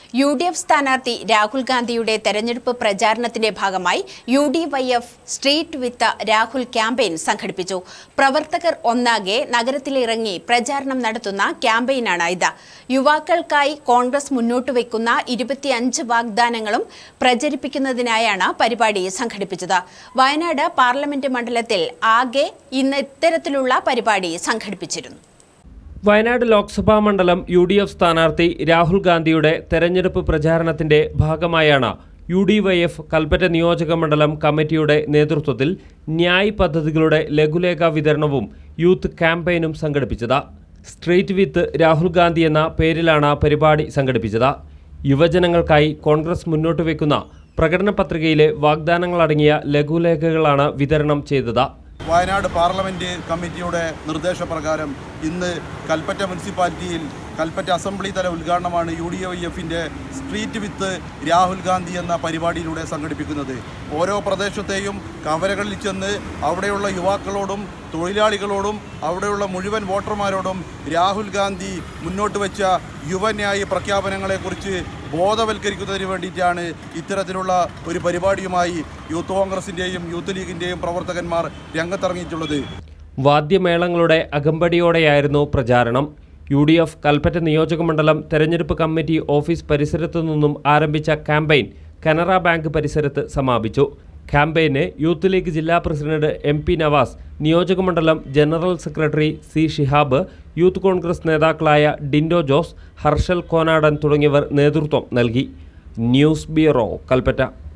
UDF സ്ഥാനാർത്ഥി രാഹുൽ ഗാന്ധിയുടെ തെരഞ്ഞെടുപ്പ് പ്രചാരണത്തിന്റെ ഭാഗമായി UDYF street with Rahul campaign സംഘടിപ്പിച്ചു. പ്രവർത്തകർ ഒന്നാകെ നഗരത്തിലിറങ്ങി പ്രചാരണം നടത്തുന്ന ക്യാമ്പയിനാണ് ഇത്. യുവാക്കൾക്കായി കോൺഗ്രസ് മുന്നോട്ട് വയ്ക്കുന്ന 25 വാഗ്ദാനങ്ങളും പ്രചരിപ്പിക്കുന്നതിനായാണ് പരിപാടി സംഘടിപ്പിച്ചത്. വയനാട് പാർലമെന്റ് മണ്ഡലത്തിൽ ആകെ ഇന്ന് ഇത്തരത്തിലുള്ള പരിപാടി സംഘടിപ്പിച്ചിരുന്നു. വയനാട് ലോക്സഭാ മണ്ഡലം UDF സ്ഥാനാർത്ഥി രാഹുൽ ഗാന്ധിയുടെ തെരഞ്ഞെടുപ്പ് പ്രചാരണത്തിന്റെ ഭാഗമായാണ് UDYF കൽപ്പറ്റ നിയോജക മണ്ഡലം കമ്മിറ്റിയുടെ നേതൃത്വത്തിൽ ന്യായ് പദ്ധതികളുടെ ലഘുലേഖ വിതരണവും യൂത്ത് ക്യാമ്പയിനും സംഘടിപ്പിച്ചത്. സ്ട്രീറ്റ് വിത്ത് രാഹുൽ ഗാന്ധി എന്ന പേരിലാണ് പരിപാടി സംഘടിപ്പിച്ചത്. യുവജനങ്ങൾക്കായി കോൺഗ്രസ് മുന്നോട്ട് വയ്ക്കുന്ന പ്രകടന പത്രികയിലെ വാഗ്ദാനങ്ങളടങ്ങിയ ലഘുലേഖകളാണ് വിതരണം ചെയ്തത്. വയനാട് പാർലമെൻറ്റ് കമ്മിറ്റിയുടെ നിർദ്ദേശപ്രകാരം ഇന്ന് കൽപ്പറ്റ മുനിസിപ്പാലിറ്റിയിൽ കൽപ്പറ്റ അസംബ്ലി തല ഉദ്ഘാടനമാണ് UDYFിൻ്റെ സ്ട്രീറ്റ് വിത്ത് രാഹുൽ ഗാന്ധി എന്ന പരിപാടിയിലൂടെ സംഘടിപ്പിക്കുന്നത്. ഓരോ പ്രദേശത്തെയും കവലകളിൽ ചെന്ന് അവിടെയുള്ള യുവാക്കളോടും തൊഴിലാളികളോടും അവിടെയുള്ള മുഴുവൻ വോട്ടർമാരോടും രാഹുൽ ഗാന്ധി മുന്നോട്ട് വെച്ച യുവന്യായ പ്രഖ്യാപനങ്ങളെക്കുറിച്ച് ബോധവൽക്കരിക്കുന്നതിന് വേണ്ടിയിട്ടാണ് ഇത്തരത്തിലുള്ള ഒരു പരിപാടിയുമായി യൂത്ത് കോൺഗ്രസിൻ്റെയും യൂത്ത് ലീഗിൻ്റെയും പ്രവർത്തകന്മാർ രംഗത്തിറങ്ങിയിട്ടുള്ളത്. വാദ്യമേളങ്ങളുടെ അകമ്പടിയോടെയായിരുന്നു പ്രചാരണം. UDF കൽപ്പറ്റ നിയോജകമണ്ഡലം തെരഞ്ഞെടുപ്പ് കമ്മിറ്റി ഓഫീസ് പരിസരത്തു നിന്നും ആരംഭിച്ച ക്യാമ്പയിൻ കനറ ബാങ്ക് പരിസരത്ത് സമാപിച്ചു. ക്യാമ്പയിന് യൂത്ത് ലീഗ് ജില്ലാ പ്രസിഡന്റ് MP നവാസ്, നിയോജകമണ്ഡലം general secretary C Shihab, youth Congress നേതാക്കളായ ഡിൻഡോ ജോസ്, ഹർഷൽ കോനാടൻ തുടങ്ങിയവർ നേതൃത്വം നൽകി. News bureau, Kalpetta.